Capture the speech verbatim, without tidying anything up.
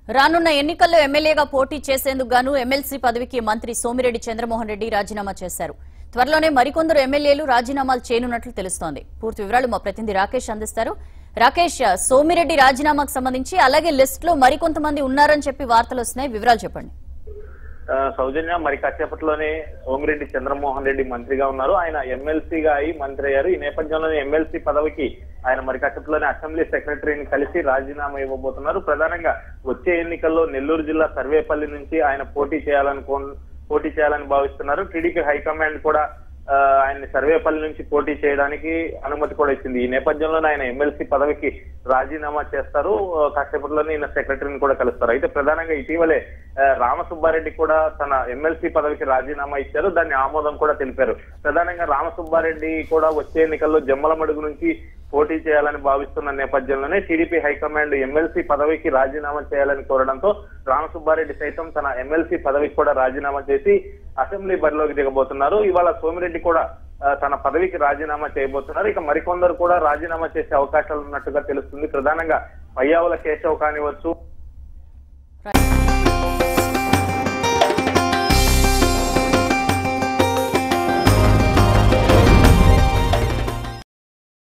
రానున్న ఎన్నికల్లో ఎమ్మెల్యేగా పోటీ చేసేందుకు గాను ఎమ్మెల్సీ పదవికి మంత్రి సోమిరెడ్డి చంద్రమోహన్ రెడ్డి రాజీనామా చేశారు. త్వరలోనే మరికొందరు ఎమ్మెల్యేలు రాజీనామాలు చేయనున్నట్లు తెలుస్తోంది. పూర్తి వివరాలు మా ప్రతినిధి రాకేష్ అందిస్తారు. రాకేష్, సోమిరెడ్డి రాజీనామాకు సంబంధించి అలాగే లిస్ట్ లో మరికొంతమంది ఉన్నారని చెప్పి వార్తలు వస్తున్నాయి, వివరాలు చెప్పండి. సౌజన్య, మరి కాసేపట్లోనే సోమిరెడ్డి చంద్రమోహన్ రెడ్డి మంత్రిగా ఉన్నారు. ఆయన ఎమ్మెల్సీగా అయి మంత్రి అయ్యారు. ఈ నేపథ్యంలోనే ఎమ్మెల్సీ పదవికి ఆయన మరి కాసేపట్లోనే అసెంబ్లీ సెక్రటరీని కలిసి రాజీనామా ఇవ్వబోతున్నారు. ప్రధానంగా వచ్చే ఎన్నికల్లో నెల్లూరు జిల్లా సర్వేపల్లి నుంచి ఆయన పోటీ చేయాలనుకో పోటీ చేయాలని భావిస్తున్నారు. టీడీపీ హైకమాండ్ కూడా ఆయన్ని సర్వేపల్లి నుంచి పోటీ చేయడానికి అనుమతి కూడా ఇచ్చింది. ఈ నేపథ్యంలోనే ఆయన ఎమ్మెల్సీ పదవికి రాజీనామా చేస్తారు. కాసేపట్లోనే ఈయన సెక్రటరీని కూడా కలుస్తారు. అయితే ప్రధానంగా ఇటీవలే రామసుబ్బారెడ్డి కూడా తన ఎమ్మెల్సీ పదవికి రాజీనామా ఇచ్చారు. దాన్ని ఆమోదం కూడా తెలిపారు. ప్రధానంగా రామసుబ్బారెడ్డి కూడా వచ్చే ఎన్నికల్లో జమ్మలమడుగు నుంచి పోటీ చేయాలని భావిస్తున్న నేపథ్యంలోనే టీడీపీ హైకమాండ్ ఎమ్మెల్సీ పదవికి రాజీనామా చేయాలని కోరడంతో రామసుబ్బారెడ్డి సైతం తన ఎమ్మెల్సీ పదవికి కూడా రాజీనామా చేసి అసెంబ్లీ బరిలోకి దిగబోతున్నారు. ఇవాళ సోమిరెడ్డి కూడా తన పదవికి రాజీనామా చేయబోతున్నారు. ఇక మరికొందరు కూడా రాజీనామా చేసే అవకాశాలు ఉన్నట్టుగా తెలుస్తుంది. ప్రధానంగా పయ్యావుల కేశవ్ కానివచ్చు,